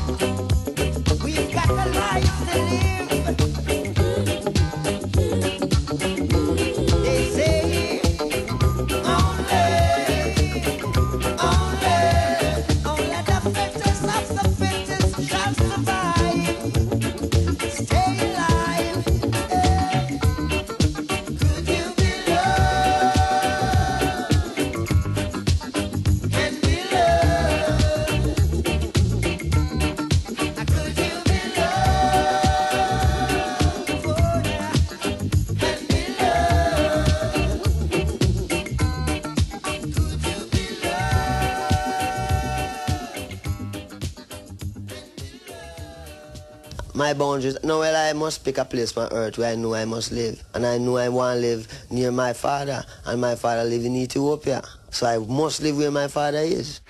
We've got a life to live. They say only the fittest of the fittest shall survive. Stay alive. Could you be loved and be loved? Could you be loved, oh yeah, and be loved? Could you be My boundaries, now well, I must pick a place on earth where I know I must live. And I know I want to live near my father, and my father live in Ethiopia. So I must live where my father is.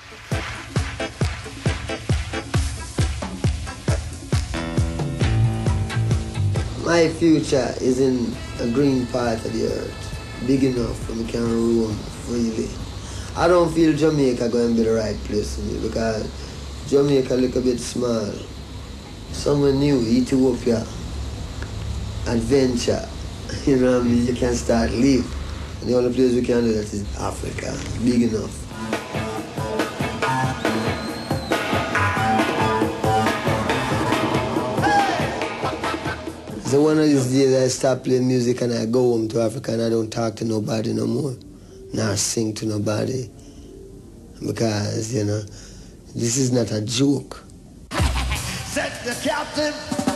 My future is in a green part of the earth, big enough for me can roam freely. I don't feel Jamaica going to be the right place for me because Jamaica look a bit small. Somewhere new, Ethiopia, adventure, you know what I mean? You can start live. And the only place we can do that is Africa, big enough. So one of these days I stop playing music and I go home to Africa and I don't talk to nobody no more, nor sing to nobody. Because, you know, this is not a joke. set the captain.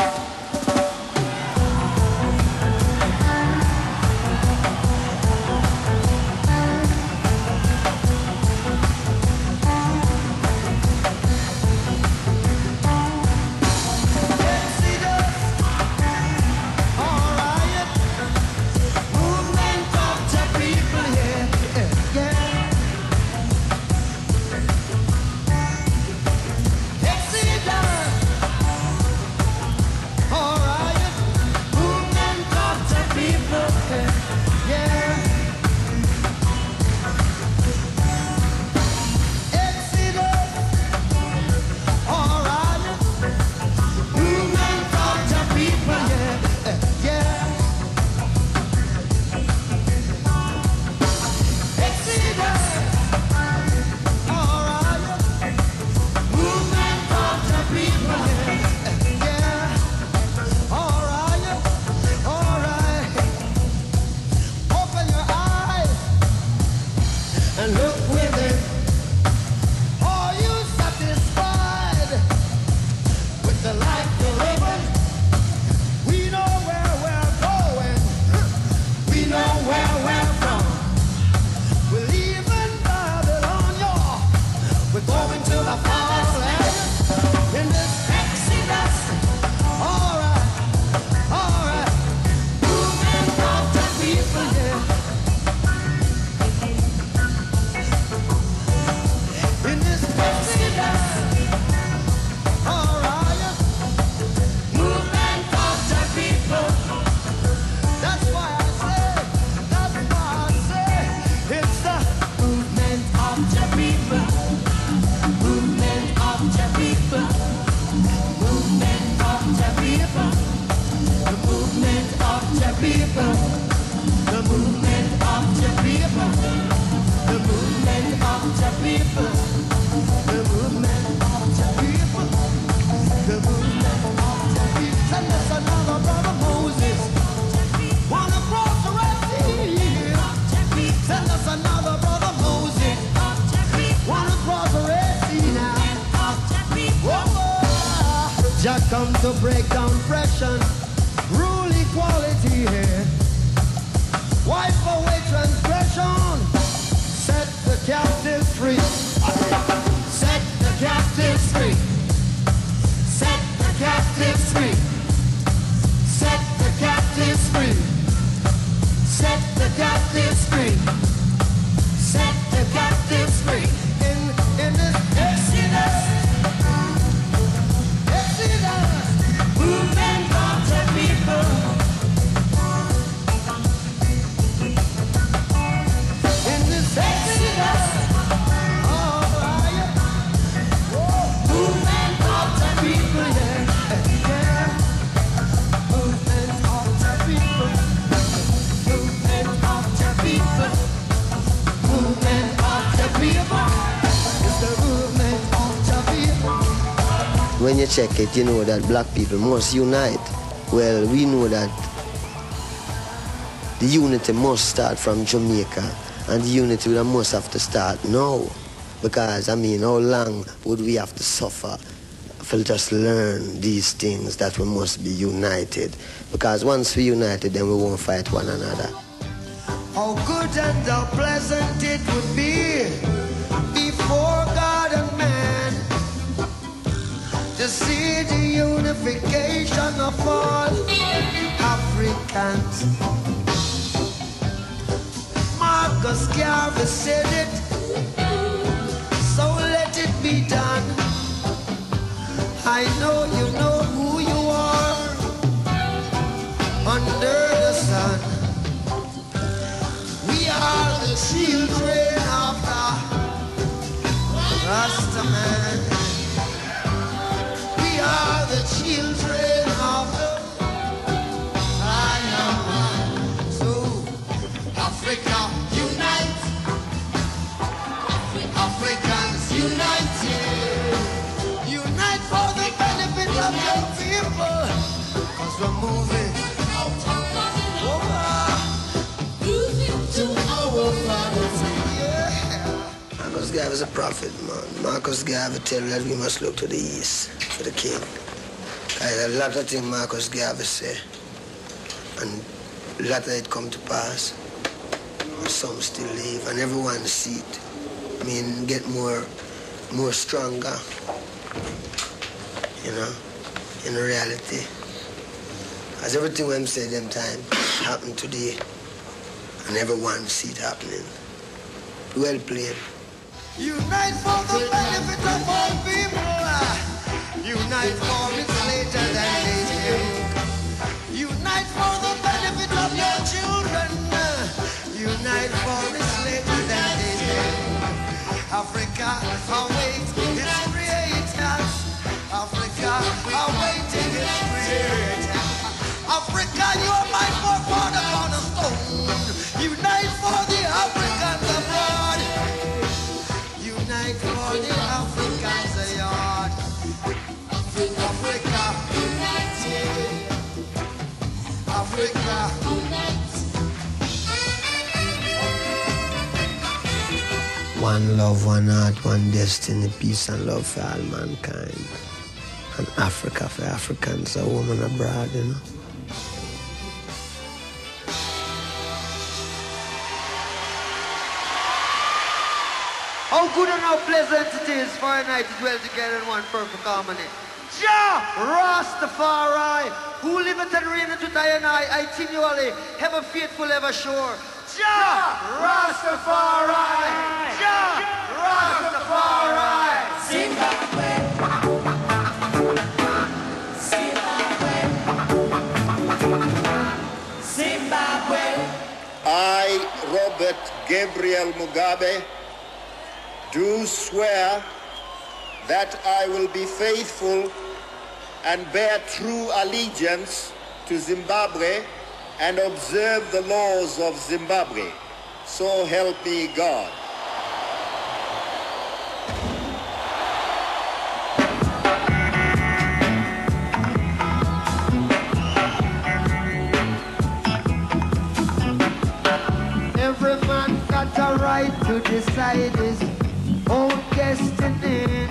Come to break down oppression, rule equality here, wipe away transgression, set the captives free, set the captives free, set the captives free, set the captives free, set the captives free, set the captives free. In this exodus. Movement of the people. when you check it, you know that black people must unite. Well, we know that the unity must start from Jamaica, and the unity must have to start now. Because, I mean, how long would we have to suffer for just learn these things that we must be united? Because once we united, then we won't fight one another. How good and how pleasant it would be before God and man to see the unification of all Africans. Marcus Garvey said it, so let it be done. I know you know who you are under the sun. We are the children of the Rastaman. We are the children of the Lion. So Africa unite, Africans unite, unite for the benefit of your people, 'cause we're moving to our father's. Marcus Garvey is a prophet, man. Marcus Garvey tell that we must look to the east for the king. A lot of things Marcus Garvey say, and a lot of it come to pass. Some still live, and everyone see it. I mean, get more stronger, you know, in reality. As everything when say them time happened today, and everyone see it happening. Well played. Unite for the benefit of all people. Unite for it's later than later. Unite for the benefit of your children. Unite for it's later than later. Africa awaits its creators. Africa awaiting its creators. Africa, you are my forefather cornerstone. Unite for the Africans abroad. Unite for the Africans abroad. Africa, unite. Africa, unite. One love, one heart, one destiny, peace and love for all mankind. And Africa for Africans, a woman abroad, you know. How good and how pleasant it is for a night to dwell together in one perfect harmony. Jah Rastafari, who liveth and reigneth with I and I continually, ever faithful, ever sure. Jah Rastafari, Jah Rastafari. Zimbabwe. Zimbabwe. I, Robert Gabriel Mugabe, do swear that I will be faithful and bear true allegiance to Zimbabwe and observe the laws of Zimbabwe. So help me God. Every man got a right to decide his own destiny.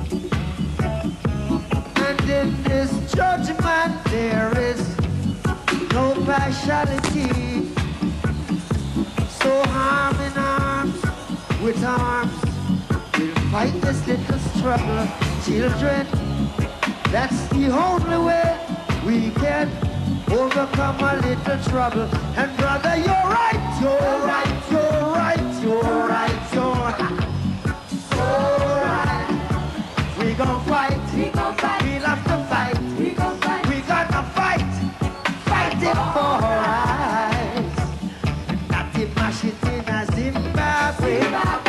And in this judgment there is no partiality. So arm in arms, with arms, we'll fight this little struggle. Children, that's the only way we can overcome a little trouble. And brother, you're right, you're right, you're right, you're right, you're right. Alright, we gon' fight, we'll have to fight, we gotta fight, fight it for our rights. Not to mash it in a Zimbabwe.